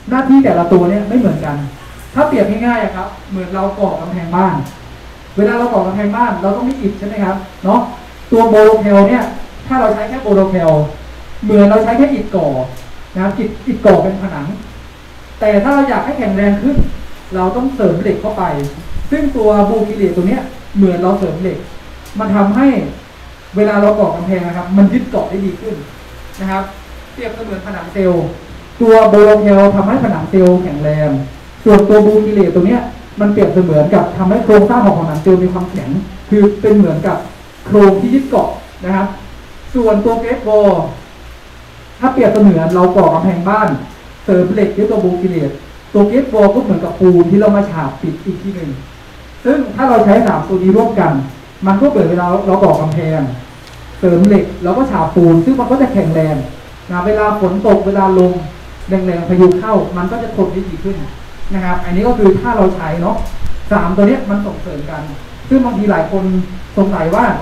หน้าที่แต่ละตัวเนี่ยไม่เหมือนกันถ้าเปรียบง่ายๆครับเหมือนเราก่อกำแพงบ้านเวลาเราก่อกำแพงบ้านเราต้องมีอิฐใช่ไหมครับเนาะตัวโบโลเคลเนี่ยถ้าเราใช้แค่โบโลเคลเหมือนเราใช้แค่อิฐก่อนะครับอิฐก่อเป็นผนังแต่ถ้าเราอยากให้แข็งแรงขึ้นเราต้องเสริมเหล็กเข้าไปซึ่งตัวบูคิเลตตัวเนี้ยเหมือนเราเสริมเหล็กมันทำให้เวลาเราก่อกำแพงนะครับมันยึดเกาะได้ดีขึ้นนะครับเปรียบเสมือนผนังเซลล์ตัวโบโลเคลทำให้ผนังเซลล์แข็งแรงส่วนตัวบูคิเลตตัวเนี้ยมันเปรียบเสมือนกับทำให้โครงสร้างของผนังเซลล์มีความแข็งคือเป็นเหมือนกับโครงที่ยึดเกาะนะครับส่วนตัวเกรดวอลถ้าเปรียบเสมือนเราก่อกำแพงบ้านเสริมเหล็กด้วยตัวบูคิเลตตัวเกรดวอลก็เหมือนกับปูนที่เรามาฉาบปิดอีกทีหนึ่งซึ่งถ้าเราใช้3ตัวนี้ร่วมกันมันก็เกิดเวลาเราก่อกำแพงเสริมเหล็กแล้วก็ฉาบปูนซึ่งมันก็จะแข็งแรงนะเวลาฝนตกเวลาลมแรงๆพายุเข้ามันก็จะทนได้ดีขึ้นนะครับอันนี้ก็คือถ้าเราใช้เนาะ3ตัวนี้มันส่งเสริมกันซึ่งบางทีหลายคนสงสัยว่า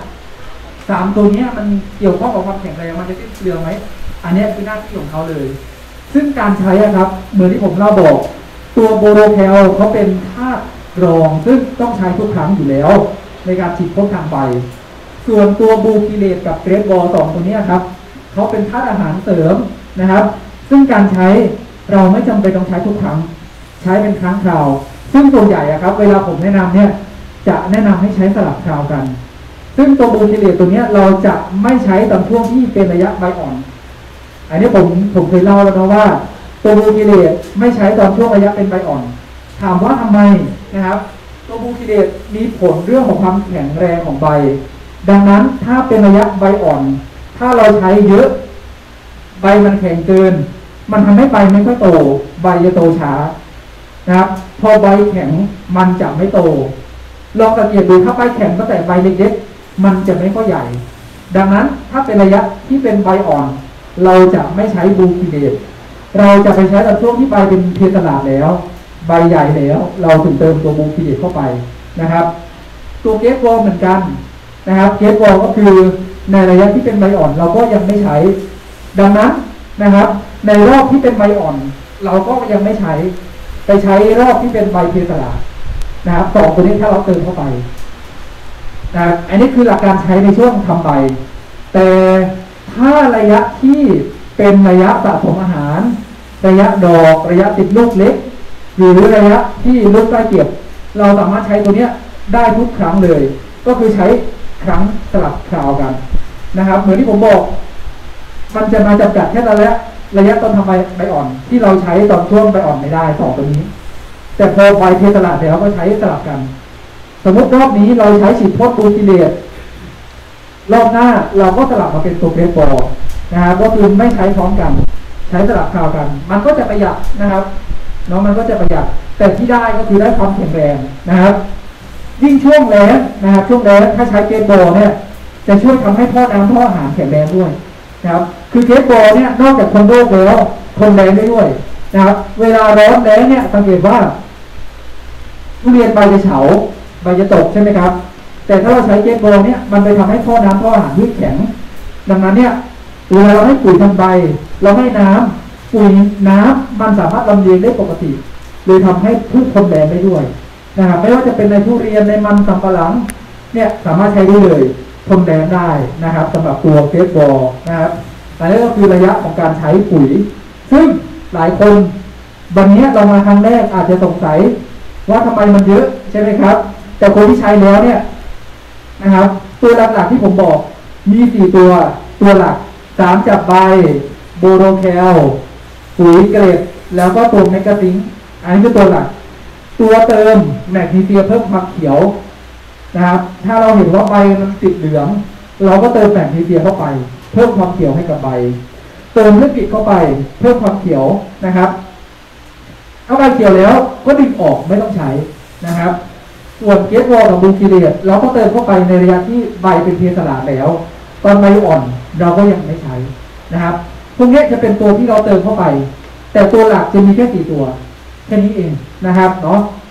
3ตัวนี้มันเกี่ยวข้องกับความแข็งแรงมันจะสิ้นเปลืองไหมอันนี้คือหน้าที่ของเขาเลยซึ่งการใช้ครับเหมือนที่ผมเล่าบอกตัวโบโลแคลเขาเป็นธาตุรองซึ่งต้องใช้ทุกครั้งอยู่แล้วในการฉีดพ่นทางใบส่วนตัวบูคิเลตกับเกรดวอล2ตัวนี้ครับเขาเป็นธาตุอาหารเสริมนะครับซึ่งการใช้เราไม่จำเป็นต้องใช้ทุกครั้งใช้เป็นครั้งคราวซึ่งส่วนใหญ่ครับเวลาผมแนะนำเนี่ยจะแนะนำให้ใช้สลับคราวกันซึ่งตัวบูคิเลตตัวนี้เราจะไม่ใช้ตอนช่วงที่เป็นระยะใบอ่อนอันนี้ผมเคยเล่าแล้วนะว่าตัวบูคิเลตไม่ใช้ตอนช่วงระยะเป็นใบอ่อนถามว่าทำไมนะครับตัวบูคิเลตมีผลเรื่องของความแข็งแรงของใบดังนั้นถ้าเป็นระยะใบอ่อนถ้าเราใช้เยอะใบมันแข็งเกินมันทำให้ใบไม่ค่อยโตใบจะโตช้านะครับพอใบแข็งมันจะไม่โตลองสังเกตดูถ้าใบแข็งตั้งแต่ใบเล็กๆมันจะไม่ค่อยใหญ่ดังนั้นถ้าเป็นระยะที่เป็นใบอ่อนเราจะไม่ใช้บูคิเลตเราจะไปใช้ตอนช่วงที่ใบเป็นเพสลาดแล้วใบใหญ่แล้วเราถึงเติมตัวบูคิเลตเข้าไปนะครับตัวเกรดวอลเหมือนกันนะครับเกรดวอลก็คือในระยะที่เป็นใบอ่อนเราก็ยังไม่ใช้ดังนั้นนะครับในรอบที่เป็นใบอ่อนเราก็ยังไม่ใช้ไปใช้รอบที่เป็นใบเพสลาดนะครับ2ตัวนี้ถ้าเราเติมเข้าไปนะครับอันนี้คือหลักการใช้ในช่วงทำใบแต่ถ้าระยะที่เป็นระยะสะสมอาหารระยะดอกระยะติดลูกเล็กหรือระยะที่ลูกใกล้เก็บเราสามารถใช้ตัวนี้ได้ทุกครั้งเลยก็คือใช้ครั้งสลับคราวกันนะครับเหมือนที่ผมบอกมันจะมาจำกัดแค่ระยะตอนทำใบอ่อนที่เราใช้ตอนช่วงใบอ่อนไม่ได้2ตัวนี้แต่พอใบเพสลาดแล้วก็ใช้สลับกันสมมติรอบนี้เราใช้ฉีดพ่นบูคิเลตรอบหน้าเราก็สลับมาเป็นตัวเกรดวอลนะครับก็คือไม่ใช้พร้อมกันใช้สลับคราวกันมันก็จะประหยัดนะครับเนาะมันก็จะประหยัดแต่ที่ได้ก็คือได้ความแข็งแรงนะครับยิ่งช่วงแล้งนะครับช่วงแล้งถ้าใช้เกรดวอลเนี่ยจะช่วยทำให้ท่อน้ำท่ออาหารแข็งแรงด้วยนะครับคือเกรดวอลเนี่ยนอกจากทนโรคแล้วทนแรงได้ด้วยนะครับเวลาร้อนแล้งเนี่ยสังเกตว่าทุเรียนใบจะเฉาใบจะตกใช่ไหมครับแต่ถ้าเราใช้เกรดวอลเนี่ยมันไปทำให้ท่อน้ำท่ออาหารยืดแข็งดังนั้นเนี่ยเวลาเราให้ปุ๋ยทำใบเราให้น้ำปุ๋ยน้ำมันสามารถลำเลียงได้ปกติเลยทำให้พืชทนแรงได้ด้วยนะครับไม่ว่าจะเป็นในทุเรียนในมันสำปะหลังเนี่ยสามารถใช้ได้เลยทนแรงได้นะครับสำหรับตัวเกรดวอลนะครับอันนี้ก็คือระยะของการใช้ปุ๋ยซึ่งหลายคนวันนี้เรามาครั้งแรกอาจจะสงสัยว่าทำไมมันเยอะใช่ไหมครับแต่คนที่ใช้แล้วเนี่ยนะครับตัวหลักๆที่ผมบอกมี4ตัวหลัก3จับใบโบโลแคลปุ๋ยเกรดแล้วก็ตัวเมกาซิงค์อันนี้คือตัวหลักตัวเติมแมกนีเซียมเพิ่มความเขียวนะครับถ้าเราเห็นว่าใบมันติดเหลืองเราก็เติมแมกนีเซียมเข้าไปเพิ่มความเขียวให้กับใบเติมลิปิดเข้าไปเพิ่มความเขียวนะครับถ้าใบเขียวแล้วก็ดึงออกไม่ต้องใช้นะครับส่วนเกรดวอลกับบูคิเลตเราก็เติมเข้าไปในระยะที่ใบเป็นเพสลาดแล้วตอนใบอ่อนเราก็ยังไม่ใช้นะครับพวกนี้จะเป็นตัวที่เราเติมเข้าไปแต่ตัวหลักจะมีแค่4ตัวแค่นี้เองนะครับเนาะ